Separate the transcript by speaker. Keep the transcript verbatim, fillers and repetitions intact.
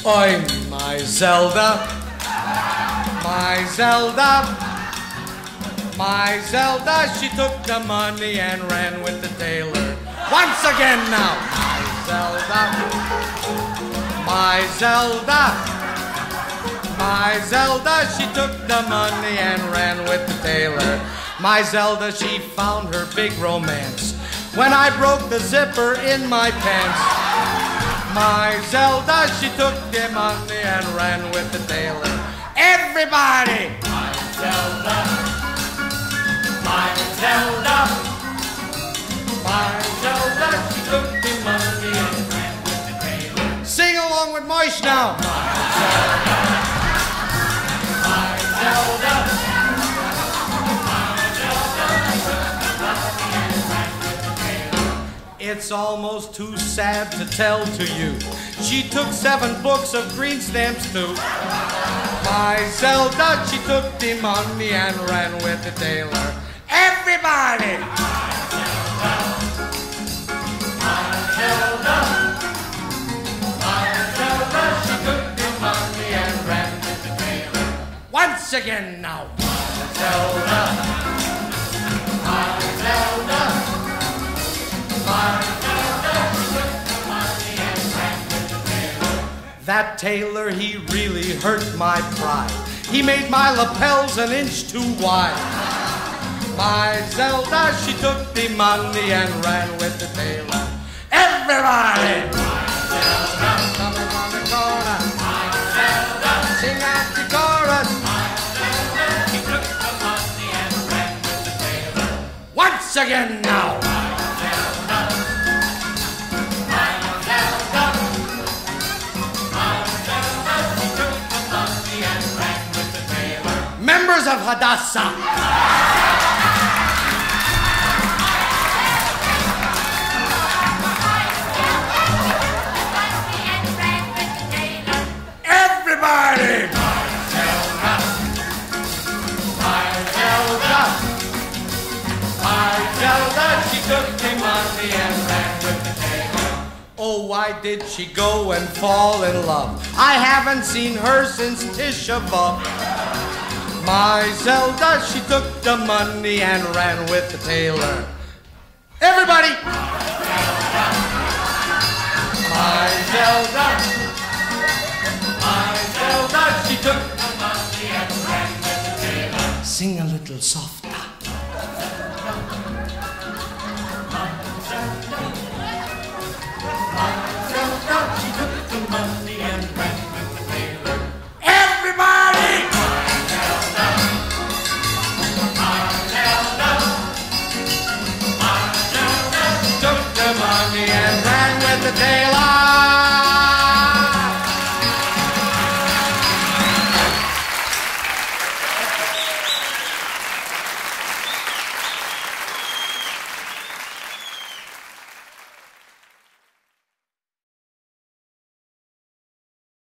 Speaker 1: Oi, my Zelda, my Zelda, my Zelda, she took the money and ran with the tailor. Once again now, my Zelda, my Zelda, my Zelda, she took the money and ran with the tailor. My Zelda, she found her big romance when I broke the zipper in my pants. My Zelda, she took the money and ran with the tailor. Everybody! My Zelda, my Zelda, my Zelda, she took the money and ran with the tailor. Sing along with Moish now. My Zelda, my Zelda, my Zelda, she took the money and ran with the tailor. It's almost too sad to tell to you. She took seven books of green stamps too. My Zelda, she took the money and ran with the tailor. Everybody! My Zelda, my Zelda, she took the money and ran with the tailor. Once again now. My Zelda, my Zelda, my Zelda, she took the money and ran with the tailor. That tailor, he really hurt my pride. He made my lapels an inch too wide. My Zelda, she took the money and ran with the tailor. Everybody! My Zelda, coming on the corner. My Zelda, sing out the chorus. My Zelda, she took the money and ran with the tailor. Once again now. My Zelda, my Zelda, my Zelda, she took the money and ran with the tailor. Members of Hadassah. Everybody! My Zelda, my Zelda, my Zelda, she took the money and ran with the tailor. Oh, why did she go and fall in love? I haven't seen her since Tisha B'Av. My Zelda, she took the money and ran with the tailor. Everybody! My Zelda, my Zelda, she took the money and ran with the tailor. Sing a little softer. My Zelda, my Zelda, she took the money and ran with the tailor. Everybody! My Zelda, my Zelda, my Zelda, she took the money and ran with the tailor.